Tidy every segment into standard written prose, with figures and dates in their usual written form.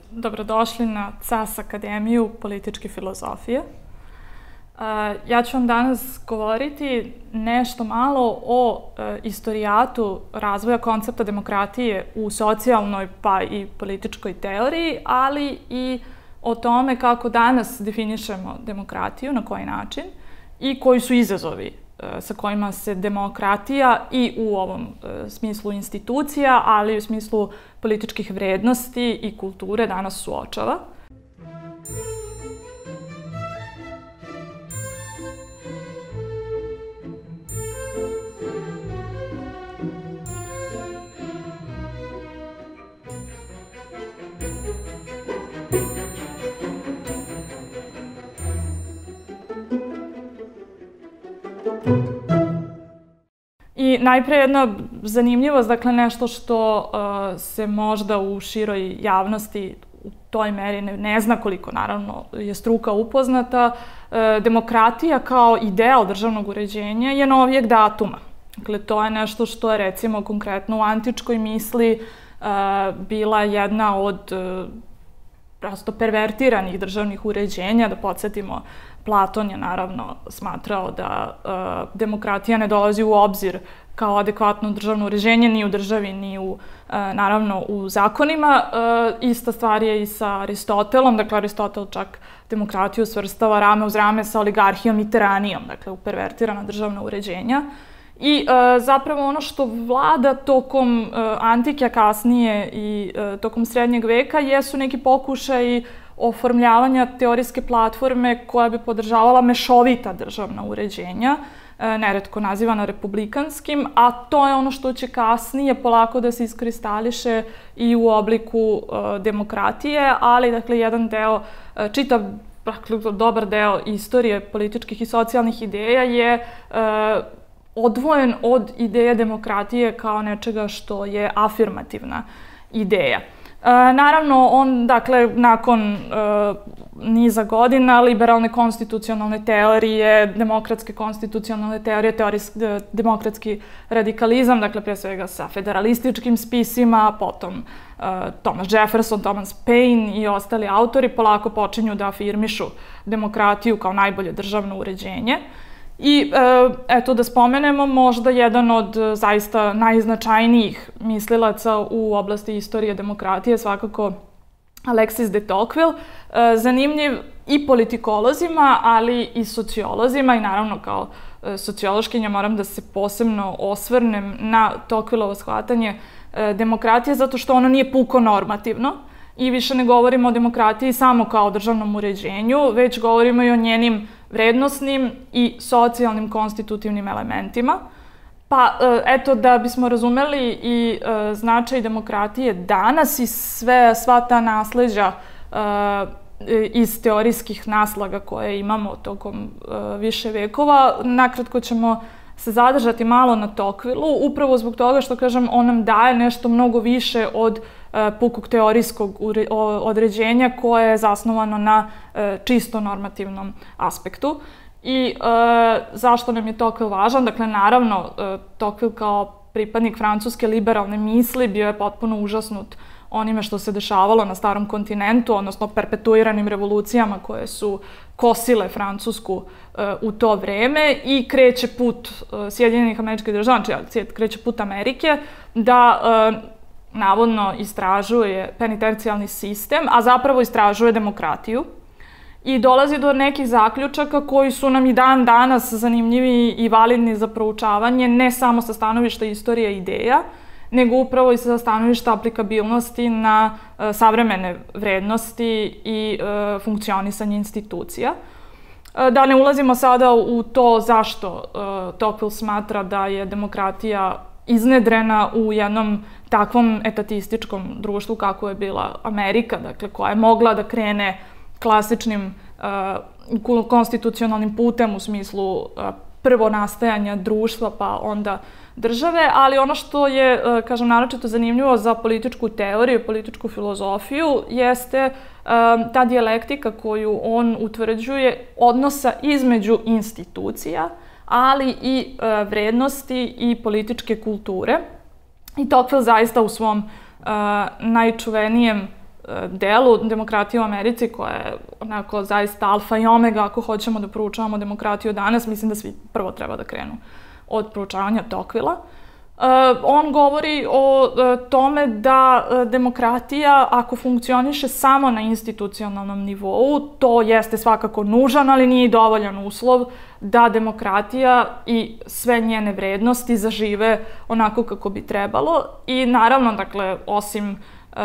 Dobrodošli na CAS Akademiju političke filozofije. Ja ću vam danas govoriti nešto malo o istorijatu razvoja koncepta demokratije u socijalnoj pa i političkoj teoriji, ali i o tome kako danas definišemo demokratiju, na koji način i koji su izazovi sa kojima se demokratija i u ovom smislu institucija, ali i u smislu političkih vrednosti i kulture danas suočava. I najpre jedna zanimljivost, dakle nešto što se možda u široj javnosti u toj meri ne zna, koliko naravno je struka upoznata. Demokratija kao ideal državnog uređenja je novijeg datuma. Dakle, to je nešto što je recimo konkretno u antičkoj misli bila jedna od prosto pervertiranih državnih uređenja. Da podsjetimo, Platon je naravno smatrao da demokratija ne dolazi u obzir kao adekvatno državno uređenje ni u državi, ni naravno u zakonima. Ista stvar je i sa Aristotelom. Dakle, Aristotel čak demokratiju svrstava rame uz rame sa oligarhijom i tiranijom, dakle u pervertirana državna uređenja. I zapravo ono što vlada tokom antike, a kasnije i tokom srednjeg veka, jesu neki pokušaji oformljavanja teorijske platforme koja bi podržavala mešovita državna uređenja, neretko nazivana republikanskim, a to je ono što će kasnije polako da se iskristališe i u obliku demokratije, ali dakle jedan deo, čitav dobar deo istorije političkih i socijalnih ideja je odvojen od ideje demokratije kao nečega što je afirmativna ideja. Naravno, dakle, nakon niza godina liberalne konstitucionalne teorije, demokratske konstitucionalne teorije, demokratski radikalizam, dakle, pre svega sa federalističkim spisima, potom Thomas Jefferson, Thomas Paine i ostali autori polako počinju da afirmišu demokratiju kao najbolje državno uređenje. I eto da spomenemo možda jedan od zaista najznačajnijih mislilaca u oblasti istorije demokratije, svakako Alexis de Tocqueville, zanimljiv i politikolozima, ali i sociolozima, i naravno kao sociološkinja moram da se posebno osvrnem na Tocquevillovo shvatanje demokratije, zato što ono nije puko normativno i više ne govorimo o demokratiji samo kao državnom uređenju, već govorimo i o njenim vrednosnim i socijalnim konstitutivnim elementima. Pa eto, da bismo razumeli i značaj demokratije danas i sva ta nasleđa iz teorijskih naslaga koje imamo tokom više vekova, nakratko ćemo se zadržati malo na Tocquevilleu, upravo zbog toga što, kažem, on nam daje nešto mnogo više od pukog teorijskog određenja koje je zasnovano na čisto normativnom aspektu. I zašto nam je Tocqueville važan? Dakle, naravno, Tocqueville kao pripadnik francuske liberalne misli bio je potpuno užasnut onime što se dešavalo na starom kontinentu, odnosno perpetuiranim revolucijama koje su kosile Francusku u to vreme, i kreće put Sjedinjenih Američkih Država, znači kreće put Amerike, da navodno istražuje penitencijalni sistem, a zapravo istražuje demokratiju. I dolazi do nekih zaključaka koji su nam i dan danas zanimljivi i validni za proučavanje, ne samo sa stanovišta istorije ideja, nego upravo i sa stanovišta aplikabilnosti na savremene vrednosti i funkcionisanje institucija. Da ne ulazimo sada u to zašto Tocqueville smatra da je demokratija iznedrena u jednom takvom etatističkom društvu kako je bila Amerika, dakle, koja je mogla da krene klasičnim konstitucionalnim putem u smislu prvo nastajanja društva pa onda države, ali ono što je, kažem, naročito zanimljivo za političku teoriju, političku filozofiju, jeste ta dijalektika koju on utvrđuje odnosa između institucija, ali i vrednosti i političke kulture. I Tocqueville zaista u svom najčuvenijem delu demokratije u Americi, koja je onako zaista alfa i omega ako hoćemo da proučavamo demokratiju danas, mislim da svi prvo treba da krenu od proučavanja Tocquevillea. On govori o tome da demokratija, ako funkcioniše samo na institucionalnom nivou, to jeste svakako nužan, ali nije dovoljan uslov da demokratija i sve njene vrednosti zažive onako kako bi trebalo. I naravno, dakle, osim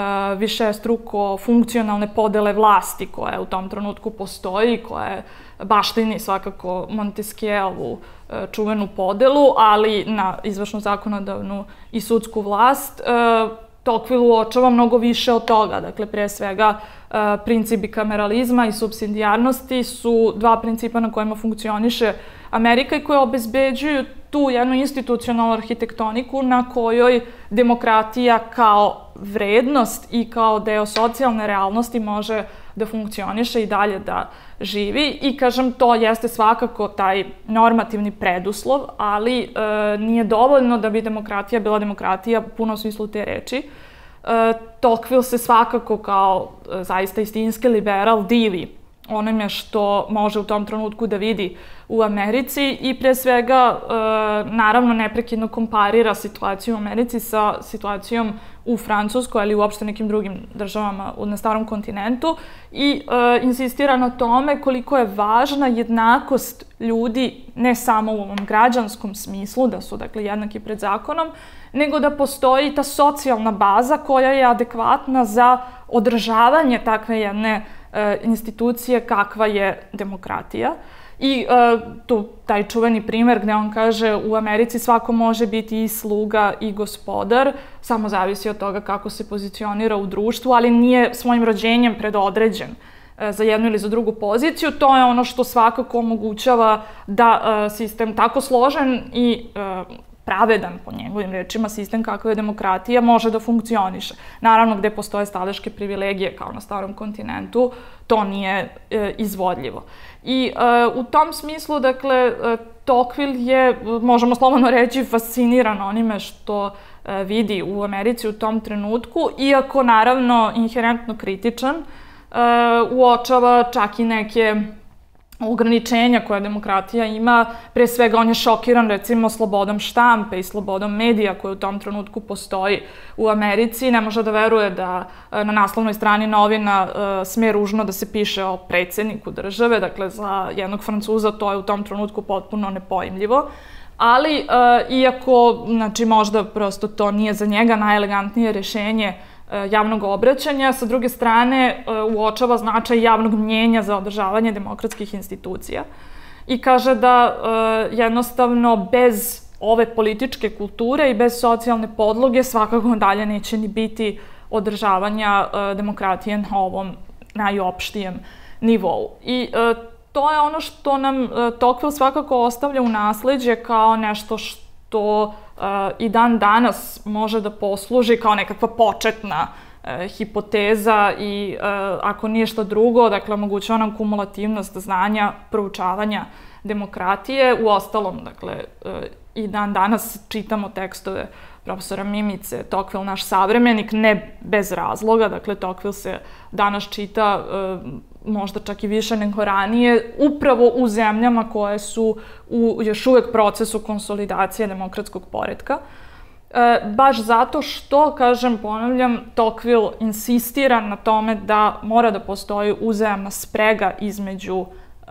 višestruko funkcionalne podele vlasti koja u tom trenutku postoji, koja je baštini svakako Montesquieuovu čuvenu podelu, ali na izvršnu, zakonodavnu i sudsku vlast, Tocqueville uočava mnogo više od toga. Dakle, pre svega, princip bikameralizma i supsidijarnosti su dva principa na kojima funkcioniše Amerika i koje obezbeđuju tu jednu institucionalnu arhitektoniku na kojoj demokratija kao vrednost i kao deo socijalne realnosti može da funkcioniše i dalje da živi. I, kažem, to jeste svakako taj normativni preduslov, ali nije dovoljno da bi demokratija bila demokratija u punom smislu te reči. Tocqueville se svakako kao zaista istinski liberal divi onome što može u tom trenutku da vidi u Americi i pre svega, naravno, neprekidno komparira situaciju u Americi sa situacijom u Francuskoj, ali uopšte nekim drugim državama na starom kontinentu i insistira na tome koliko je važna jednakost ljudi, ne samo u ovom građanskom smislu, da su, dakle, jednaki pred zakonom, nego da postoji ta socijalna baza koja je adekvatna za održavanje takve jedne institucije kakva je demokratija. I tu taj čuveni primer gde on kaže u Americi svako može biti i sluga i gospodar, samo zavisi od toga kako se pozicionira u društvu, ali nije svojim rođenjem predodređen za jednu ili za drugu poziciju. To je ono što svakako omogućava da sistem tako složen i pravedan, po njegovim rečima, sistem kakva je demokratija može da funkcioniše. Naravno, gde postoje staleške privilegije, kao na starom kontinentu, to nije izvodljivo. I u tom smislu, dakle, Tocqueville je, možemo slobodno reći, fasciniran onime što vidi u Americi u tom trenutku, iako, naravno, inherentno kritičan, uočava čak i neke ograničenja koje demokratija ima. Pre svega, on je šokiran, recimo, slobodom štampe i slobodom medija koja u tom trenutku postoji u Americi. Ne može da veruje da na naslovnoj strani novina sme ružno da se piše o predsjedniku države. Dakle, za jednog Francuza to je u tom trenutku potpuno nepojmljivo. Ali, iako, znači, možda prosto to nije za njega najelegantnije rešenje javnog obraćanja, sa druge strane uočava značaj javnog mnjenja za održavanje demokratskih institucija i kaže da jednostavno bez ove političke kulture i bez socijalne podloge svakako dalje neće ni biti održavanja demokratije na ovom najopštijem nivou. I to je ono što nam Tocqueville svakako ostavlja u nasleđe kao nešto što i dan danas može da posluži kao nekakva početna hipoteza i ako nije što drugo, dakle, omogućava nam kumulativnost znanja, proučavanja demokratije. Uostalom, dakle, i dan danas čitamo tekstove profesora Mimice, Tocqueville naš savremenik, ne bez razloga. Dakle, Tocqueville se danas čita možda čak i više nego ranije, upravo u zemljama koje su u još uvek procesu konsolidacije demokratskog poretka. Baš zato što, kažem, ponavljam, Tocqueville insistira na tome da mora da postoji uzajamna sprega između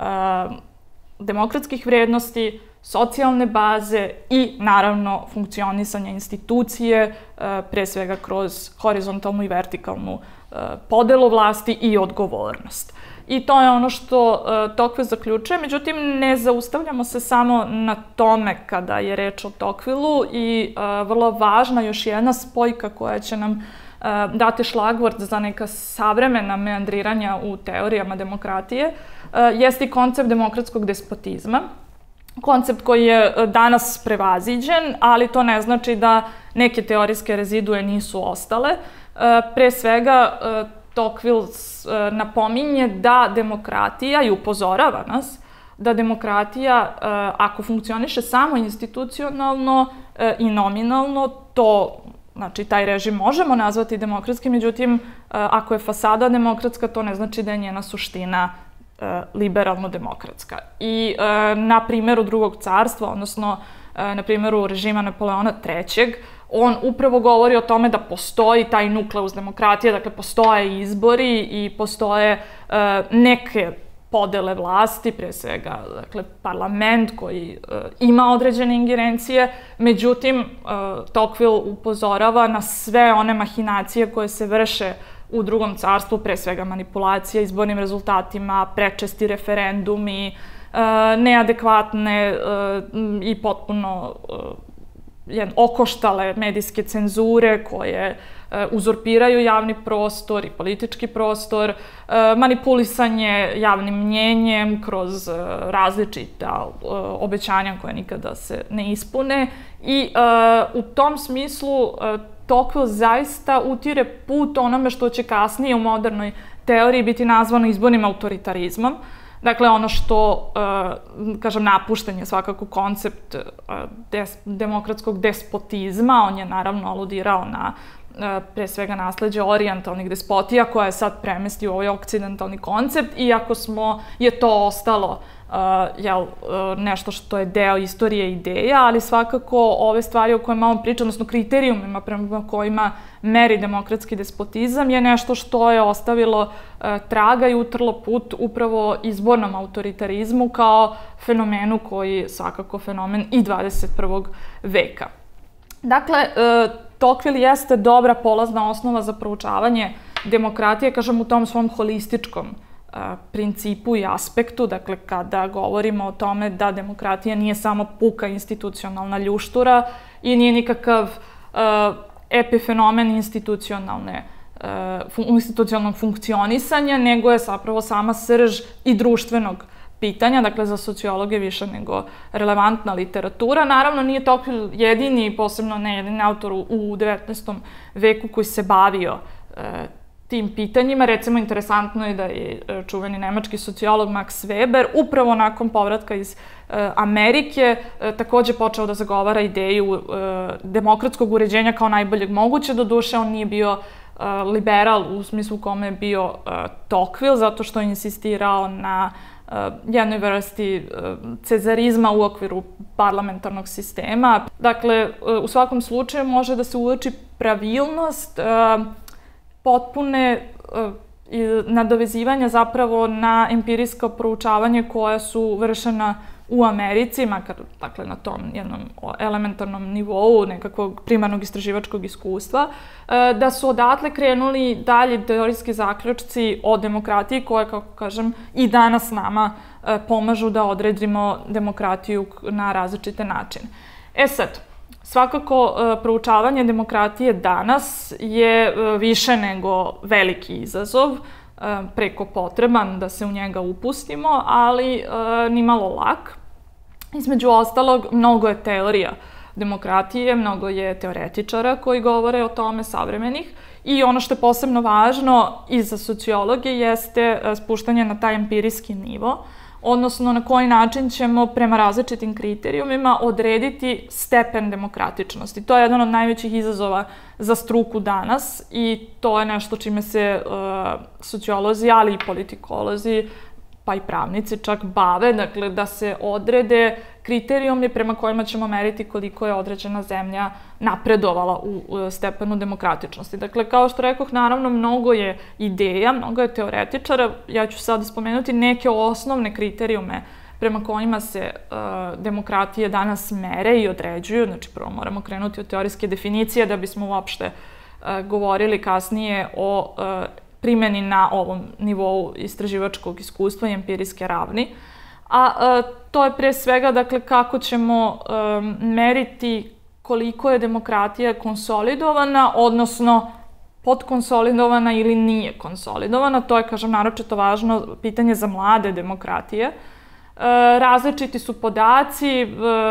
demokratskih vrednosti, socijalne baze i, naravno, funkcionisanja institucije, pre svega kroz horizontalnu i vertikalnu podelu vlasti i odgovornost. I to je ono što Tocqueville zaključuje. Međutim, ne zaustavljamo se samo na tome kada je reč o Tocquevilleu i vrlo važna još jedna spojka koja će nam dati šlagvort za neka savremena meandriranja u teorijama demokratije, jeste i koncept demokratskog despotizma. Koncept koji je danas prevaziđen, ali to ne znači da neke teorijske rezidue nisu ostale. Pre svega, Tocqueville napominje da demokratija, i upozorava nas, da demokratija, ako funkcioniše samo institucionalno i nominalno, to Znači, taj režim možemo nazvati demokratskim, međutim, ako je fasada demokratska, to ne znači da je njena suština liberalno-demokratska. I na primjeru Drugog carstva, odnosno na primjeru režima Napoleona III, on upravo govori o tome da postoji taj nukleus demokratije, dakle postoje izbori i postoje neke podele vlasti, pre svega dakle, parlament koji ima određene ingerencije, međutim Tocqueville upozorava na sve one mahinacije koje se vrše u Drugom carstvu, pre svega manipulacija izbornim rezultatima, prečesti referendumi, neadekvatne i potpuno okoštale medijske cenzure koje uzurpiraju javni prostor i politički prostor, manipulisanje javnim mnjenjem kroz različita obećanja koje nikada se ne ispune i u tom smislu Tocqueville zaista utire put onome što će kasnije u modernoj teoriji biti nazvano izbornim autoritarizmom. Dakle, ono što, kažem, napušten je svakako koncept demokratskog despotizma. On je naravno aludirao na pre svega nasleđe orijentalnih despotija koja je sad premestio u ovaj okcidentalni koncept, iako je to ostalo nešto što je deo istorije ideja, ali svakako ove stvari o kojima on priča, odnosno kriterijumima prema kojima meri demokratski despotizam, je nešto što je ostavilo traga i utrlo put upravo izbornom autoritarizmu kao fenomenu koji je svakako fenomen i 21. veka. Dakle, Tocqueville jeste dobra polazna osnova za proučavanje demokratije, kažem, u tom svom holističkom principu i aspektu, dakle, kada govorimo o tome da demokratija nije samo puka institucionalna ljuštura i nije nikakav epifenomen institucionalnog funkcionisanja, nego je zapravo sama srž i društvenog pitanja, dakle, za sociologe više nego relevantna literatura. Naravno, nije Tocqueville jedini, posebno ne jedini autor u 19. veku koji se bavio tim pitanjima. Recimo, interesantno je da je čuveni nemački sociolog Max Weber upravo nakon povratka iz Amerike takođe počeo da zagovara ideju demokratskog uređenja kao najboljeg moguće. Doduše, on nije bio liberal u smislu kome je bio Tocqueville, zato što je insistirao na jednoj vrsti cezarizma u okviru parlamentarnog sistema. Dakle, u svakom slučaju može da se uoči pravilnost potpune nadovezivanja zapravo na empirijsko proučavanje koja su vršena u Americi, makar dakle, na tom jednom elementarnom nivou nekakvog primarnog istraživačkog iskustva, da su odatle krenuli dalje teorijski zaključci o demokratiji koje, kako kažem, i danas nama pomažu da odredimo demokratiju na različite načine. E sad, svakako, proučavanje demokratije danas je više nego veliki izazov, preko potreban da se u njega upustimo, ali nimalo lak. Između ostalog, mnogo je teorija demokratije, mnogo je teoretičara koji govore o tome, savremenih, i ono što je posebno važno i za sociologe jeste spuštanje na taj empirijski nivo, odnosno na koji način ćemo prema različitim kriterijumima odrediti stepen demokratičnosti. To je jedan od najvećih izazova za struku danas i to je nešto čime se sociolozi, ali i politikolozi, pa i pravnici čak bave, dakle da se odrede kriterijumi prema kojima ćemo meriti koliko je određena zemlja napredovala u stepenu demokratičnosti. Dakle, kao što rekoh, naravno, mnogo je ideja, mnogo je teoretičara. Ja ću sada spomenuti neke osnovne kriterijume prema kojima se demokratije danas mere i određuju. Znači, prvo moramo krenuti od teorijske definicije da bismo uopšte govorili kasnije o primjeni na ovom nivou istraživačkog iskustva i empirijske ravni. A to je pre svega, dakle, kako ćemo meriti koliko je demokratija konsolidovana, odnosno podkonsolidovana ili nije konsolidovana. To je, kažem, naročito važno pitanje za mlade demokratije. Različiti su podaci,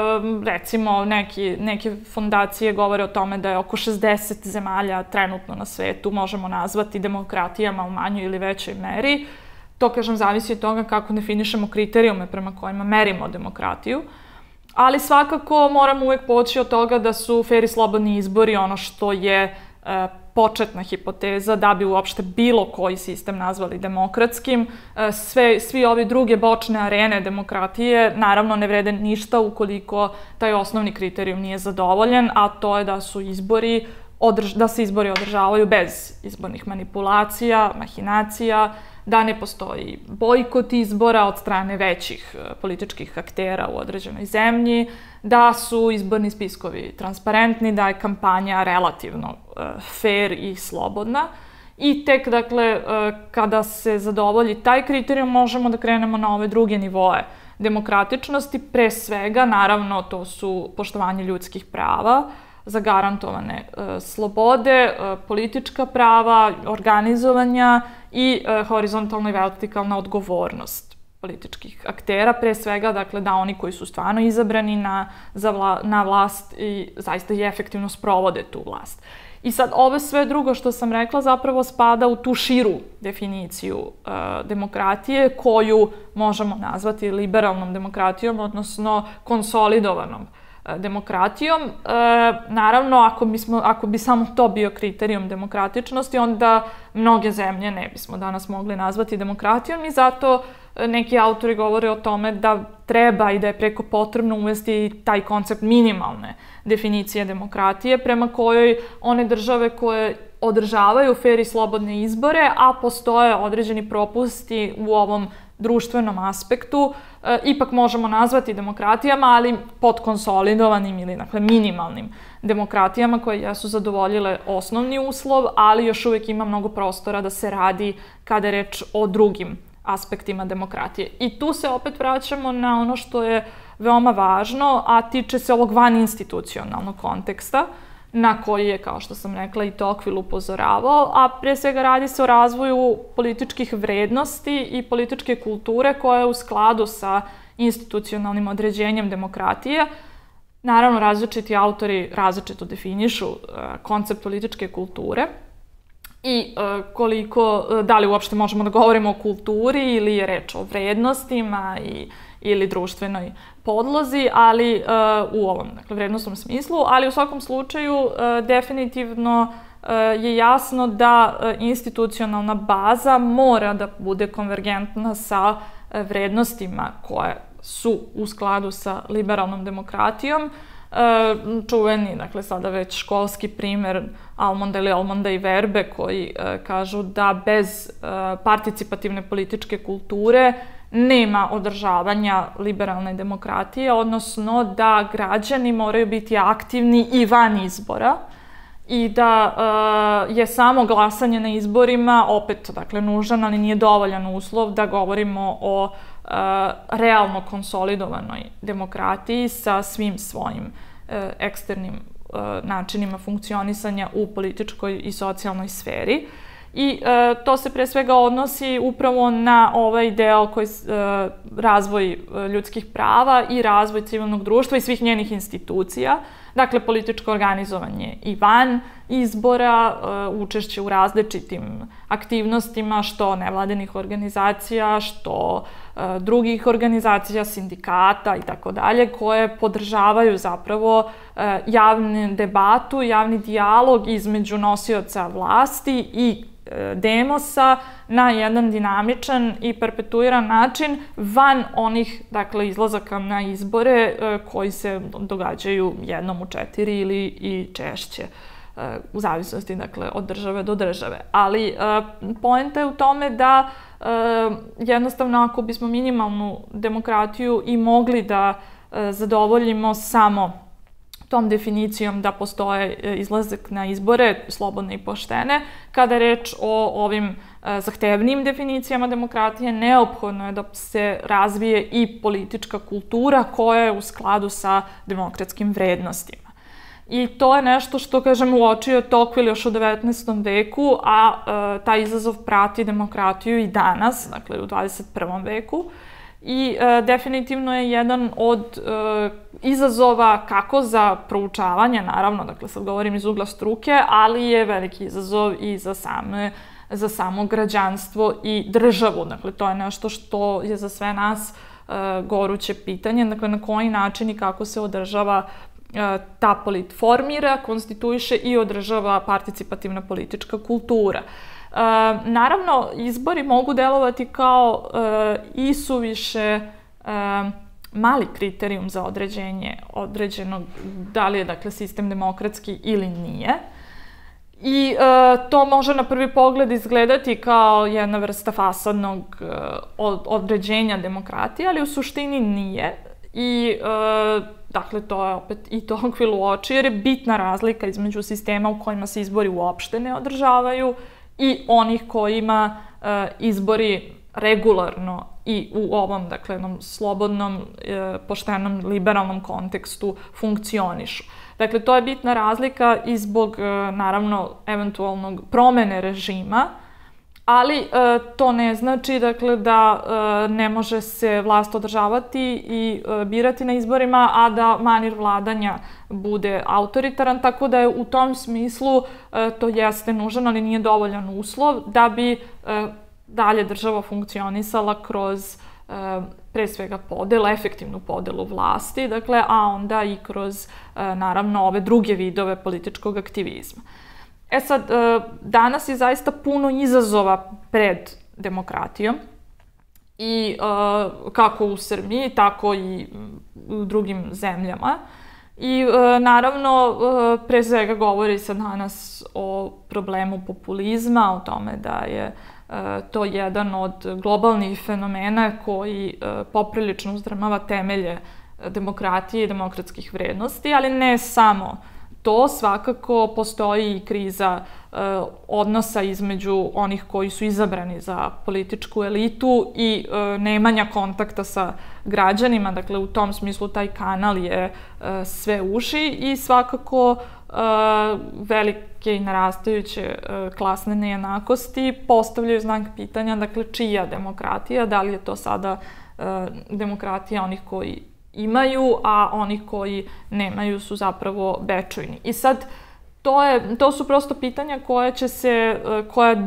recimo neke fondacije govore o tome da je oko 60 zemalja trenutno na svetu možemo nazvati demokratijama u manjoj ili većoj meri. To, kažem, zavisi od toga kako definišemo kriterijume prema kojima merimo demokratiju. Ali svakako moramo uvek poći od toga da su fer i slobodni izbori ono što je početna hipoteza da bi uopšte bilo koji sistem nazvali demokratskim. Svi ovi druge bočne arene demokratije naravno ne vrede ništa ukoliko taj osnovni kriterijum nije zadovoljen, a to je da se izbori održavaju bez izbornih manipulacija, mahinacija, da ne postoji bojkot izbora od strane većih političkih aktera u određenoj zemlji, da su izborni spiskovi transparentni, da je kampanja relativno fair i slobodna. I tek, dakle, kada se zadovolji taj kriterijum, možemo da krenemo na ove druge nivoe demokratičnosti. Pre svega, naravno, to su poštovanje ljudskih prava, zagarantovane slobode, politička prava, organizovanja i horizontalna i vertikalna odgovornost političkih aktera, pre svega, dakle, da oni koji su stvarno izabrani na vlast i zaista i efektivno sprovode tu vlast. I sad, ovo sve drugo što sam rekla zapravo spada u tu širu definiciju demokratije koju možemo nazvati liberalnom demokratijom, odnosno konsolidovanom demokratijom. Naravno, ako bi samo to bio kriterijum demokratičnosti, onda mnoge zemlje ne bismo danas mogli nazvati demokratijom i zato neki autori govore o tome da treba i da je preko potrebno uvesti taj koncept minimalne definicije demokratije prema kojoj one države koje održavaju fer i slobodne izbore, a postoje određeni propusti u ovom društvenom aspektu, ipak možemo nazvati demokratijama, ali podkonsolidovanim ili dakle, minimalnim demokratijama koje jesu zadovoljile osnovni uslov, ali još uvijek ima mnogo prostora da se radi kada je reč o drugim aspektima demokratije. I tu se opet vraćamo na ono što je veoma važno, a tiče se ovog vaninstitucionalnog konteksta, na koji je, kao što sam rekla, i Tocqueville upozoravao, a pre svega radi se o razvoju političkih vrednosti i političke kulture koja je u skladu sa institucionalnim određenjem demokratije. Naravno, različiti autori različito definišu koncept političke kulture i da li uopšte možemo da govorimo o kulturi ili je reč o vrednostima ili društvenoj podlozi, ali u ovom vrednostnom smislu, ali u svakom slučaju definitivno je jasno da institucionalna baza mora da bude konvergentna sa vrednostima koje su u skladu sa liberalnom demokratijom. Čuveni, dakle, sada već školski primer Almonda i Verbe koji kažu da bez participativne političke kulture nema održavanja liberalne demokratije, odnosno da građani moraju biti aktivni i van izbora i da je samo glasanje na izborima opet, dakle, nužan, ali nije dovoljan uslov da govorimo o realno konsolidovanoj demokratiji sa svim svojim eksternim načinima funkcionisanja u političkoj i socijalnoj sferi. I to se pre svega odnosi upravo na ovaj deo razvoj ljudskih prava i razvoj civilnog društva i svih njenih institucija. Dakle, političko organizovanje i van izbora, učešće u različitim aktivnostima, što nevladinih organizacija, što drugih organizacija, sindikata i tako dalje, koje podržavaju zapravo javnu debatu, javni dijalog između nosioca vlasti i demosa na jedan dinamičan i perpetuiran način van onih, dakle, izlazaka na izbore koji se događaju jednom u 4 ili i češće, u zavisnosti, dakle, od države do države. Ali poenta je u tome da jednostavno ako bismo minimalnu demokratiju i mogli da zadovoljimo samo tom definicijom da postoje izlazak na izbore, slobodne i poštene. Kada je reč o ovim zahtevnijim definicijama demokratije, neophodno je da se razvije i politička kultura koja je u skladu sa demokratskim vrednostima. I to je nešto što, kažem, uočio Tocqueville još u 19. veku, a taj izazov prati demokratiju i danas, dakle u 21. veku. I definitivno je jedan od izazova kako za proučavanje, naravno, dakle sad govorim iz ugla struke, ali je veliki izazov i za samo građanstvo i državu. Dakle, to je nešto što je za sve nas goruće pitanje, dakle na koji način i kako se održava formira, konstituiše i održava participativna politička kultura. Naravno, izbori mogu delovati kao isuviše mali kriterijum za određenje određenog, da li je dakle sistem demokratski ili nije. I to može na prvi pogled izgledati kao jedna vrsta fasadnog određenja demokratije, ali u suštini nije. I dakle, to je opet i tokvil u oči, jer je bitna razlika između sistema u kojima se izbori uopšte ne održavaju i onih kojima izbori regularno i u ovom, dakle, jednom slobodnom, poštenom, liberalnom kontekstu funkcionišu. Dakle, to je bitna razlika i zbog, naravno, eventualnog promene režima, ali to ne znači, dakle, da ne može se vlast održavati i birati na izborima, a da manir vladanja bude autoritaran, tako da je u tom smislu to jeste nužan, ali nije dovoljan uslov da bi dalje država funkcionisala kroz pre svega efektivnu podelu vlasti, dakle, a onda i kroz, naravno, ove druge vidove političkog aktivizma. Sad, danas je zaista puno izazova pred demokratijom i kako u Srbiji, tako i u drugim zemljama. I naravno, pre svega govori se danas o problemu populizma, o tome da je to jedan od globalnih fenomena koji poprilično uzdrmava temelje demokratije i demokratskih vrednosti, ali ne samo to, svakako postoji i kriza odnosa između onih koji su izabrani za političku elitu i nemanja kontakta sa građanima, dakle u tom smislu taj kanal je sve uži i svakako velike i narastajuće klasne nejednakosti postavljaju znak pitanja, dakle čija demokratija, da li je to sada demokratija onih koji imaju, a oni koji nemaju su zapravo bečujni. I sad, to su prosto pitanja kojom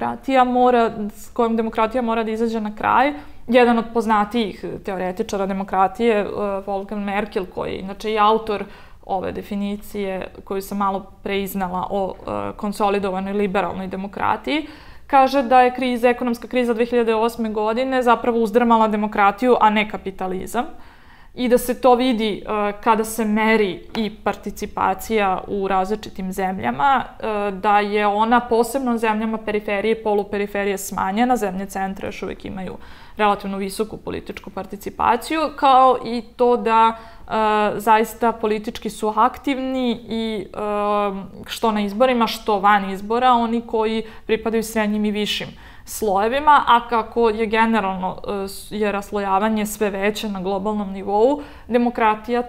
demokratija mora da izađe na kraj. Jedan od poznatijih teoretičara demokratije, Wolfgang Merkel, koji je inače i autor ove definicije koju sam malo pre iznala o konsolidovanoj liberalnoj demokratiji, kaže da je ekonomska kriza 2008. godine zapravo uzdrmala demokratiju, a ne kapitalizam. I da se to vidi kada se meri i participacija u različitim zemljama, da je ona posebno zemljama periferije i poluperiferije smanjena, zemlje centra još uvijek imaju relativno visoku političku participaciju, kao i to da zaista politički su aktivni i što na izborima, što van izbora, oni koji pripadaju srednjim i višim slojevima, a kako je generalno raslojavanje sve veće na globalnom nivou, demokratija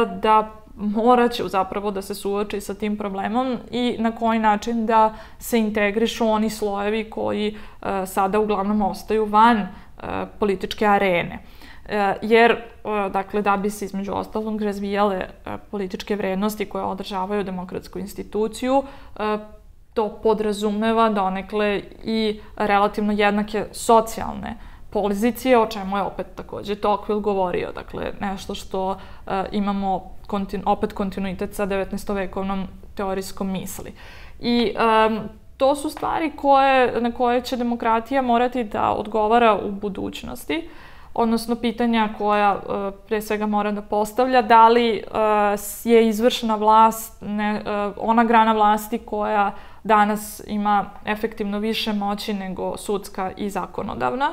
moraće zapravo da se suoči sa tim problemom i na koji način da se integrišu oni slojevi koji sada uglavnom ostaju van političke arene. Jer, dakle, da bi se između ostalog razvijale političke vrednosti koje održavaju demokratsku instituciju, to podrazumeva donekle i relativno jednake socijalne pozicije, o čemu je opet takođe Tocqueville govorio. Dakle, nešto što imamo opet kontinuitet sa 19-vekovnom teorijskom misli. I to su stvari na koje će demokratija morati da odgovara u budućnosti, odnosno pitanja koja pre svega mora da postavlja, da li je izvršna vlast ona grana vlasti koja danas ima efektivno više moći nego sudska i zakonodavna.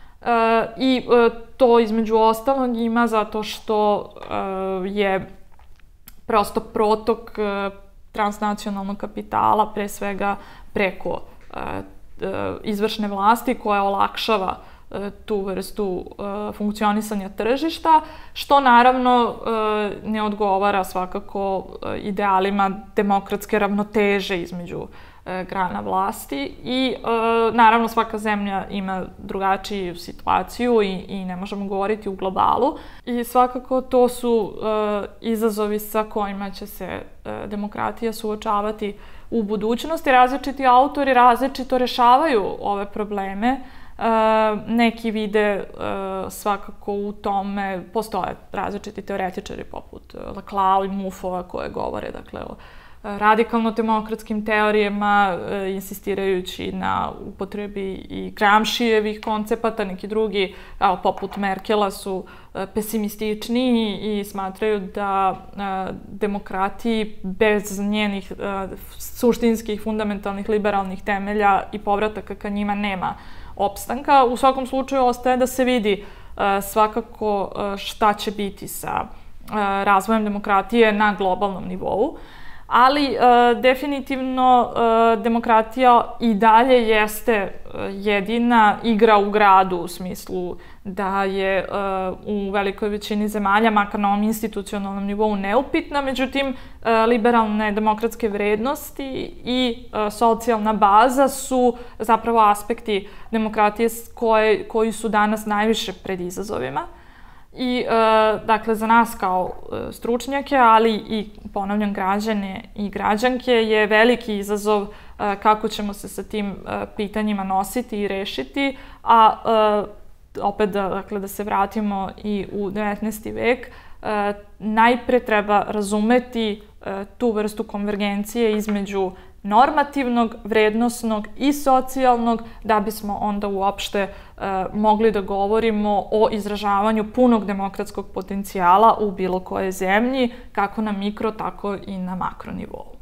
I to između ostalog ima zato što je prosto protok transnacionalnog kapitala pre svega preko izvršne vlasti koja olakšava tu vrstu funkcionisanja tržišta, što naravno ne odgovara svakako idealima demokratske ravnoteže između grana vlasti i naravno svaka zemlja ima drugačiju situaciju i ne možemo govoriti u globalu i svakako to su izazovi sa kojima će se demokratija suočavati u budućnosti. Različiti autori različito rešavaju ove probleme. Neki vide svakako u tome, postoje različiti teoretičari poput Laclau i Muffova koje govore dakle, o radikalno-demokratskim teorijama, insistirajući na upotrebi i Gramscijevih koncepata. Neki drugi, poput Merkela, su pesimističniji i smatraju da demokratiji bez njenih suštinskih, fundamentalnih, liberalnih temelja i povrataka ka njima nema opstanka. U svakom slučaju ostaje da se vidi svakako šta će biti sa razvojem demokratije na globalnom nivou. Ali definitivno demokratija i dalje jeste jedina igra u gradu u smislu da je u velikoj većini zemalja, makar na ovom institucionalnom nivou, neupitna. Međutim, liberalne demokratske vrednosti i socijalna baza su zapravo aspekti demokratije koji su danas najviše pred izazovima. I, dakle, za nas kao stručnjake, ali i, ponavljam, građane i građanke, je veliki izazov kako ćemo se sa tim pitanjima nositi i rešiti, a opet, dakle, da se vratimo i u 19. vek, najpre treba razumeti tu vrstu konvergencije između normativnog, vrednosnog i socijalnog, da bismo onda uopšte mogli da govorimo o izražavanju punog demokratskog potencijala u bilo kojoj zemlji, kako na mikro, tako i na makro nivou.